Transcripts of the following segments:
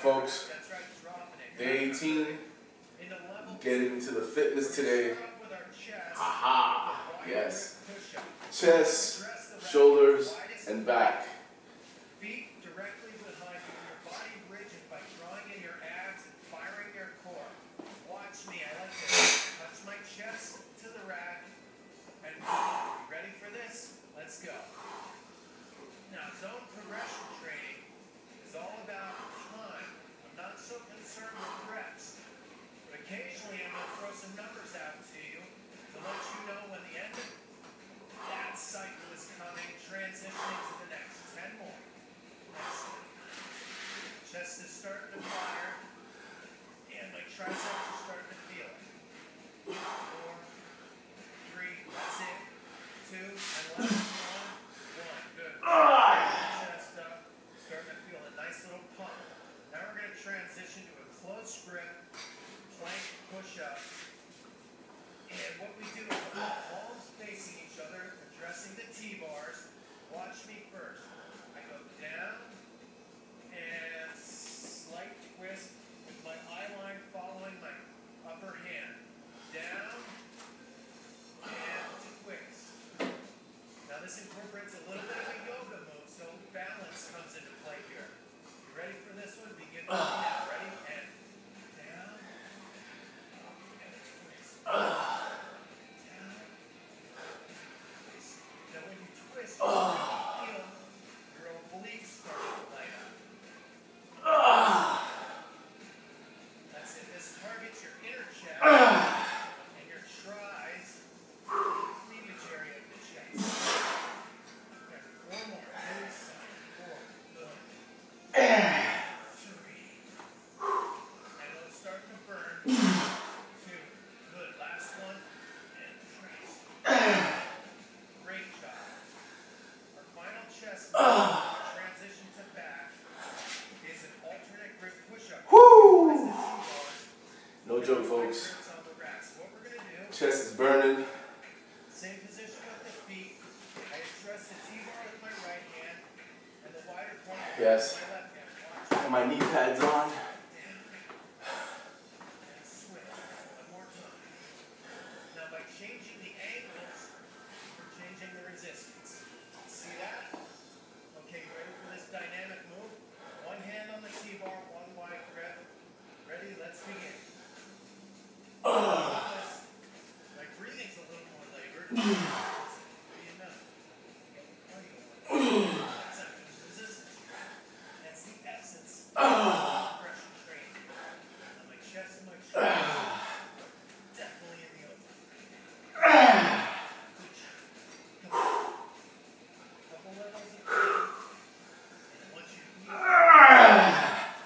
folks. Day 18. Getting into the fitness today. Aha! Yes. Chest, shoulders, and back. Feet directly behind you, your body rigid by drawing in your abs and firing your core. Watch me. I like to touch my chest to the rack. And you ready for this? Let's go. Now, zone progression training is all about time. I'm not so concerned with reps. But occasionally I'm going to throw some numbers out to you to let you know when the end of that cycle is coming, transitioning to the next. 10 more. Excellent. Chest is starting to fire, and my triceps are starting to feel it. 4, 3, that's it. 2, and last one. 1, good. Chest up, starting to feel a nice little pump. Now we're going to transition to a close grip, plank push-up. And what we do is we're palms facing each other, addressing the T-bars. Watch me first. I go down and slight twist with my eye line following my upper hand. Down and twist. Now this incorporates a little bit of a yoga move, so balance comes into play here. You ready for this one? Begin with me now. Ready? And down and twist. No joke, folks. Chest is burning. Same position with the feet. I address the T-bar with my right hand and the wider point with Yes. my left hand. And my knee pads on. And switch. One more time. Now by changing the angles, we're changing the resistance. See that? Okay, you ready for this dynamic move? One hand on the T-bar, one wide grip. Ready? Let's begin. My breathing's a little more labored. That's the essence of progression training. And my chest and my shoulders definitely in the open. Come on. Couple levels of pain. And I want you to feel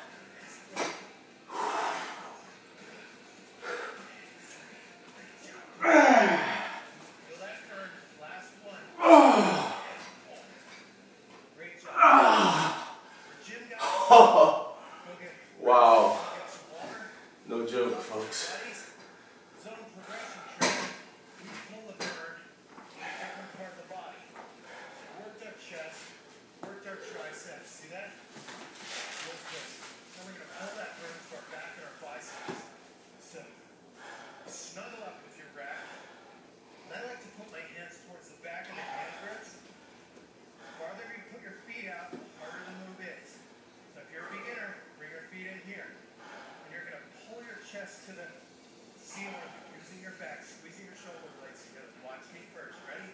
Wow. No joke, folks. Zone progression training. We pull the bird in a different part of the body. Worked our chest, worked our triceps. See that? Look good. Now we're going to pull that bird to our back and our biceps. So snuggle up with your rack. And I like to put my hands towards the back of the hand grips. The farther you put your feet out, the harder the move is. So if you're a beginner, bring your feet in here. And you're going to pull your chest to the ceiling using your back, squeezing your shoulder blades together. Watch me first. Ready?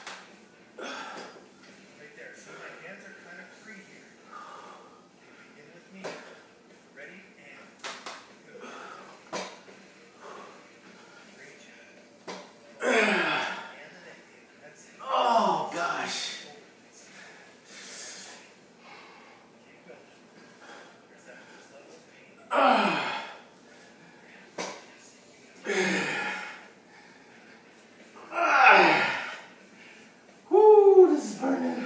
Right there. So my hands are kind of free here. Begin with me. Ready? And go. Reach. Oh, gosh. Woo, this is burning.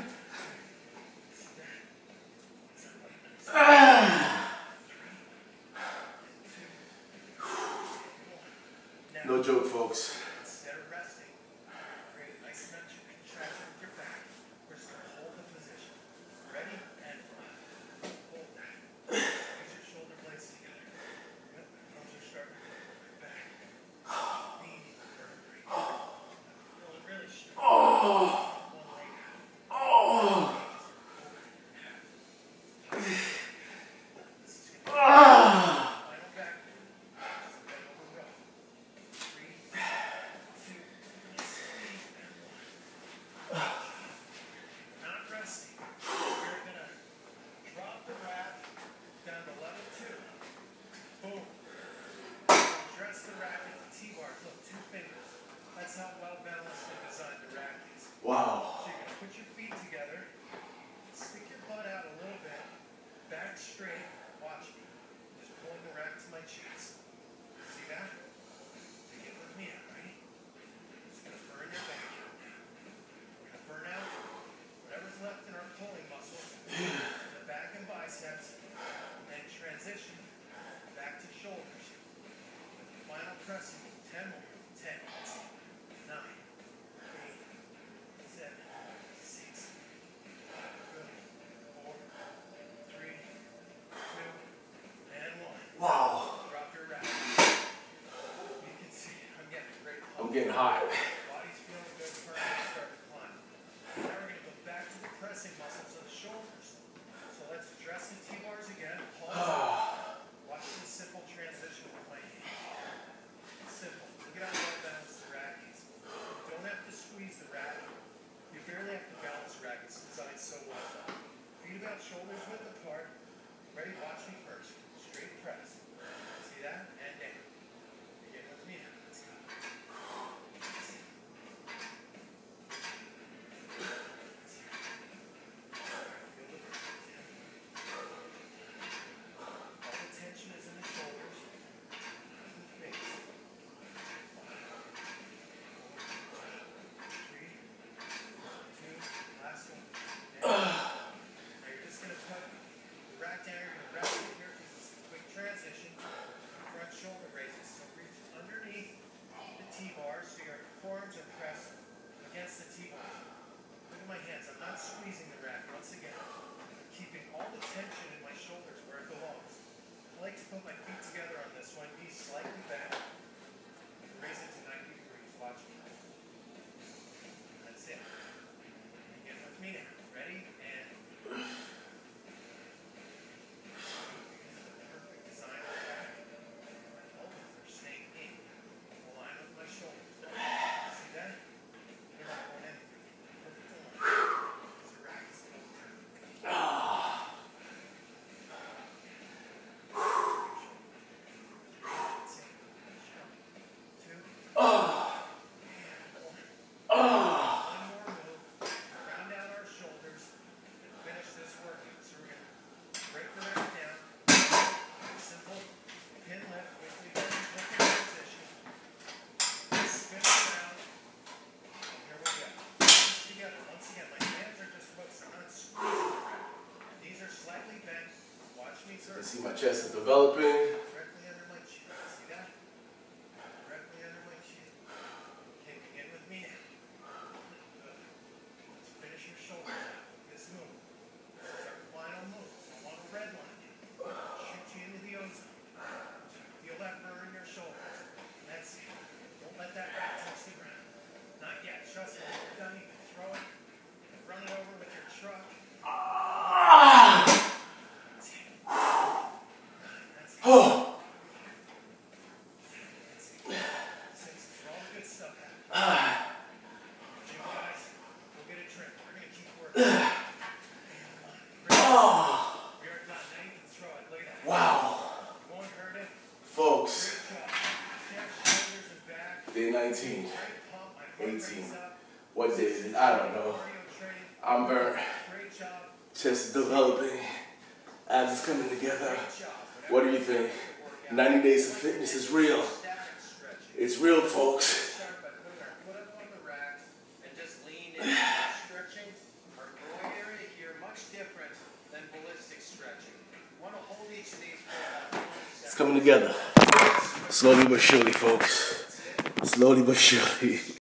No joke, folks. Instead of resting, create a nice contraction with your back. We're just going to hold the position. Ready? And hold that. Use your shoulder getting hot. Body's feeling good, heart rate's starting to climb. Now we're going to go back to the pressing muscles of the shoulders. So let's address the T-bars again. Pause. Watch this simple transition with my knee. Simple. Look at how well balanced the rack is. You don't have to squeeze the rack. You barely have to balance the rack. It's designed so well. Feet about shoulders width apart. Ready? Watch me first. Straight press. See that? And down. Again with me now. Let's go. All the tension is in the shoulders. The face. 3, 2, last one. Now you're just going to put the rack down. You're going to rest it here because it's a quick transition. Front shoulder raises. So reach underneath the T-bars so your forearms are pressed against the T-bars. Look at my hands. I'm not squeezing the rack. Once again, I'm keeping all the tension in my shoulders where it belongs. I like to put my feet together on this one. Knees slightly back. Raise it to 90 degrees. Watch me. That's it. Again with me now. Ready? And perfect design of the rack. My elbows are staying in. Align with my shoulders. See that? They're not going anywhere. Perfect alignment. Because the rack is going to turn. I see my chest is developing. Directly under my chin. See that? Directly under my chin. Okay, begin with me now. Good. Let's finish your shoulders out with this move. This is our final move. I want a red line. Shoot you into the ozone. Feel that burn in your shoulders. That's it. Don't let that rack touch the ground. Not yet. Trust me. When you're done, you can throw it and run it over with your truck. Oh. Wow. Folks, day 19, 18, what day is it? I don't know. I'm burnt. Chest is developing. Abs is coming together. What do you think? 90 days of fitness is real. It's real, folks. It's coming together. Slowly but surely, folks. Slowly but surely.